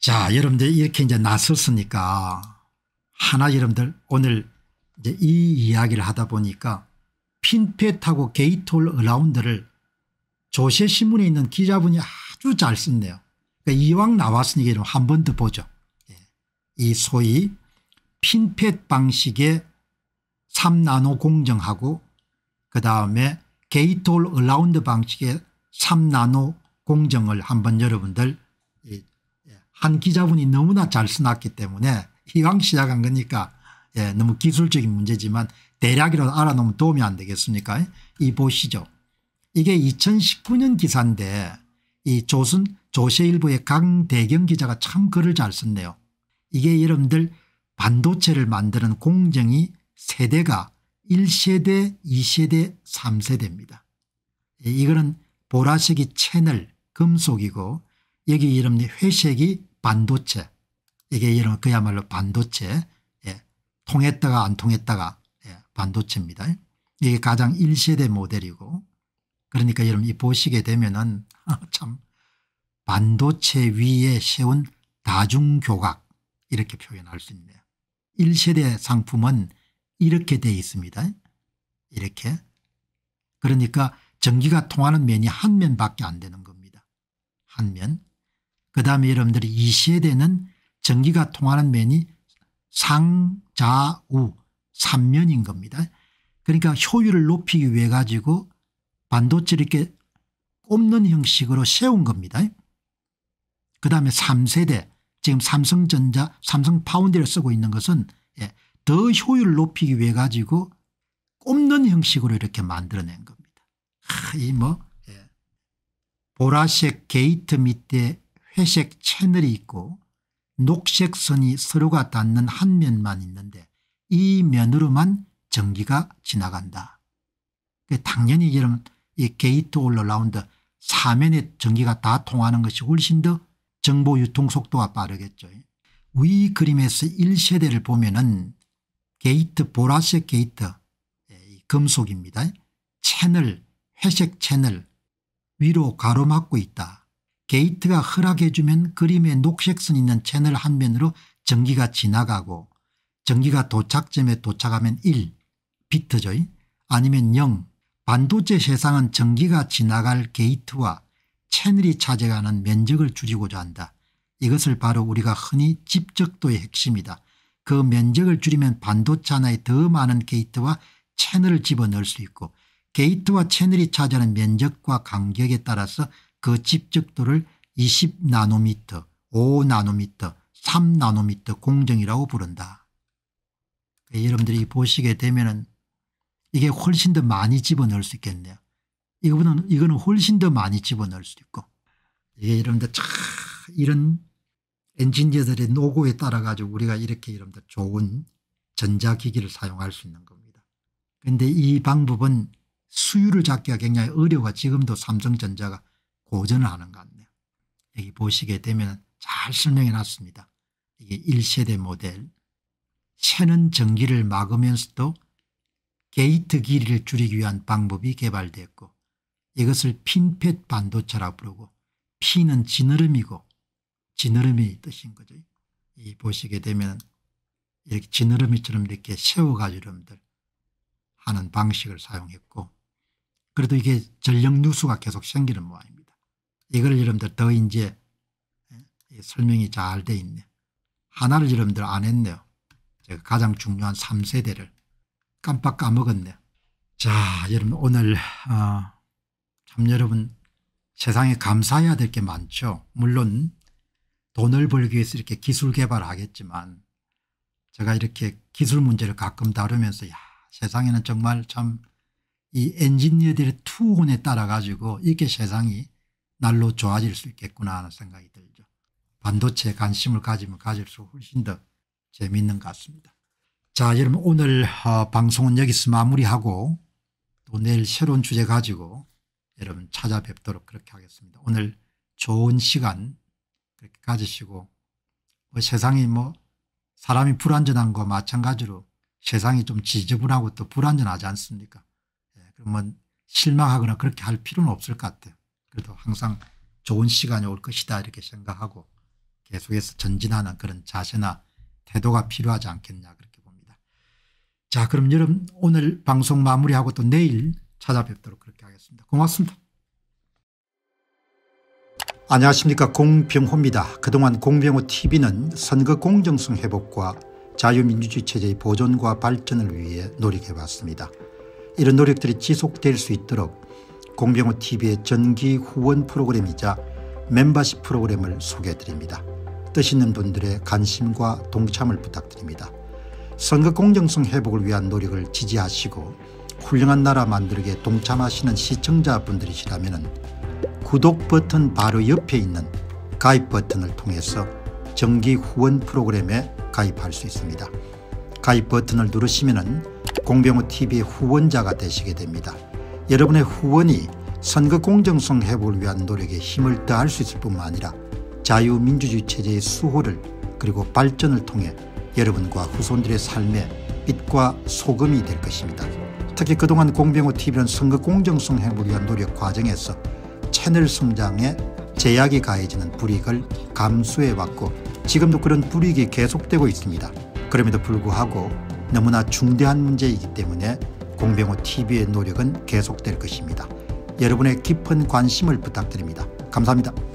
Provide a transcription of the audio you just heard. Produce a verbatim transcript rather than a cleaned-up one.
자, 여러분들 이렇게 이제 나섰으니까 하나 여러분들 오늘 이제 이 이야기를 하다 보니까 핀펫하고 게이트올 어라운드를 조세신문에 있는 기자분이 아주 잘 썼네요. 그러니까 이왕 나왔으니까 한 번 더 보죠. 이 소위 핀펫 방식의 삼 나노 공정하고 그다음에 게이트올 어라운드 방식의 삼 나노 공정을 한번 여러분들 한 기자분이 너무나 잘 써놨기 때문에 이왕 시작한 거니까 예, 너무 기술적인 문제지만 대략이라도 알아놓으면 도움이 안 되겠습니까? 이 보시죠. 이게 이천십구 년 기사인데 이 조선 조세일보의 강대경 기자가 참 글을 잘 썼네요. 이게 여러분들 반도체를 만드는 공정이 세대가 일 세대 이 세대 삼 세대입니다. 이거는 보라색이 채널 금속이고 여기 여러분들 회색이 반도체, 이게 여러분 그야말로 반도체, 예, 통했다가 안 통했다가 예, 반도체입니다. 이게 가장 일 세대 모델이고 그러니까 여러분 이 보시게 되면은 참 반도체 위에 세운 다중교각 이렇게 표현할 수 있네요. 일 세대 상품은 이렇게 되어 있습니다. 이렇게. 그러니까 전기가 통하는 면이 한 면밖에 안 되는 겁니다. 한 면. 그다음에 여러분들이 이 세대는 전기가 통하는 면이 상좌우 삼 면인 겁니다. 그러니까 효율을 높이기 위해 가지고 반도체를 이렇게 꼽는 형식으로 세운 겁니다. 그다음에 삼 세대 지금 삼성전자 삼성파운드를 쓰고 있는 것은 예, 더 효율을 높이기 위해 가지고 꼽는 형식으로 이렇게 만들어낸 겁니다. 이 뭐 예. 보라색 게이트 밑에 회색 채널이 있고 녹색 선이 서로가 닿는 한 면만 있는데 이 면으로만 전기가 지나간다. 당연히 여러분 이 게이트 올 어라운드 사면에 전기가 다 통하는 것이 훨씬 더 정보 유통 속도가 빠르겠죠. 위 그림에서 일 세대를 보면은 게이트 보라색 게이트 금속입니다. 채널 회색 채널 위로 가로막고 있다. 게이트가 허락해 주면 그림에 녹색선 있는 채널 한 면으로 전기가 지나가고 전기가 도착점에 도착하면 일 비트죠. 아니면 영. 반도체 세상은 전기가 지나갈 게이트와 채널이 차지하는 면적을 줄이고자 한다. 이것을 바로 우리가 흔히 집적도의 핵심이다. 그 면적을 줄이면 반도체 하나에 더 많은 게이트와 채널을 집어넣을 수 있고 게이트와 채널이 차지하는 면적과 간격에 따라서 그 집적도를 이십 나노미터, 오 나노미터, 삼 나노미터 공정이라고 부른다. 여러분들이 보시게 되면은 이게 훨씬 더 많이 집어넣을 수 있겠네요. 이거보다는 이거는 훨씬 더 많이 집어넣을 수 있고 이게 여러분들 참 이런 엔지니어들의 노고에 따라 가지고 우리가 이렇게 여러분들 좋은 전자기기를 사용할 수 있는 겁니다. 그런데 이 방법은 수율을 잡기가 굉장히 어려워 지금도 삼성전자가 고전을 하는 것 같네요. 여기 보시게 되면 잘 설명해 놨습니다. 이게 일 세대 모델 새는 전기를 막으면서도 게이트 길이를 줄이기 위한 방법이 개발됐고 이것을 핀펫 반도체라고 부르고 P는 지느러미고 지느러미 뜻인 거죠. 이 보시게 되면 이렇게 지느러미처럼 이렇게 세워가지고 여러분들 하는 방식을 사용했고 그래도 이게 전력 누수가 계속 생기는 모양입니다. 이걸 여러분들 더 이제 설명이 잘 돼 있네요. 하나를 여러분들 안 했네요. 제가 가장 중요한 삼 세대를 깜빡 까먹었네요. 자, 여러분 오늘 어, 참 여러분 세상에 감사해야 될 게 많죠. 물론 돈을 벌기 위해서 이렇게 기술 개발을 하겠지만 제가 이렇게 기술 문제를 가끔 다루면서 야, 세상에는 정말 참 이 엔지니어들의 투혼에 따라 가지고 이렇게 세상이 날로 좋아질 수 있겠구나 하는 생각이 들죠. 반도체에 관심을 가지면 가질수록 훨씬 더 재미있는 것 같습니다. 자, 여러분 오늘 어, 방송은 여기서 마무리하고 또 내일 새로운 주제 가지고 여러분 찾아뵙도록 그렇게 하겠습니다. 오늘 좋은 시간 그렇게 가지시고 뭐 세상이 뭐 사람이 불안전한 것과 마찬가지로 세상이 좀 지저분하고 또 불안전하지 않습니까? 예, 그러면 실망하거나 그렇게 할 필요는 없을 것 같아요. 그래도 항상 좋은 시간이 올 것이다 이렇게 생각하고 계속해서 전진하는 그런 자세나 태도가 필요하지 않겠냐 그렇게 봅니다. 자, 그럼 여러분 오늘 방송 마무리하고 또 내일 찾아뵙도록 그렇게 하겠습니다. 고맙습니다. 안녕하십니까, 공병호입니다. 그동안 공병호티비는 선거 공정성 회복과 자유민주주의 체제의 보존과 발전을 위해 노력해왔습니다. 이런 노력들이 지속될 수 있도록 공병호티비의 정기 후원 프로그램이자 멤버십 프로그램을 소개해드립니다. 뜻 있는 분들의 관심과 동참을 부탁드립니다. 선거 공정성 회복을 위한 노력을 지지하시고 훌륭한 나라 만들기에 동참하시는 시청자분들이시라면 구독 버튼 바로 옆에 있는 가입 버튼을 통해서 정기 후원 프로그램에 가입할 수 있습니다. 가입 버튼을 누르시면 공병호티비의 후원자가 되시게 됩니다. 여러분의 후원이 선거 공정성 회복을 위한 노력에 힘을 더할 수 있을 뿐만 아니라 자유민주주의 체제의 수호를 그리고 발전을 통해 여러분과 후손들의 삶에 빛과 소금이 될 것입니다. 특히 그동안 공병호티비는 선거 공정성 회복을 위한 노력 과정에서 채널 성장에 제약이 가해지는 불이익을 감수해왔고 지금도 그런 불이익이 계속되고 있습니다. 그럼에도 불구하고 너무나 중대한 문제이기 때문에 공병호티비의 노력은 계속될 것입니다. 여러분의 깊은 관심을 부탁드립니다. 감사합니다.